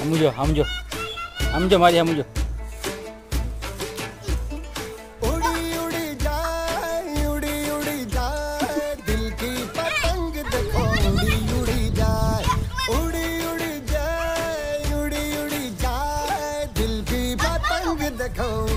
हम जो मारी हम जो उड़ी उड़ी जाए, उड़ी उड़ी जाए, दिल की पतंग देखो उड़ी उड़ी जाए, उड़ी उड़ी जाए, उड़ी उड़ी जाए, दिल की पतंग देखो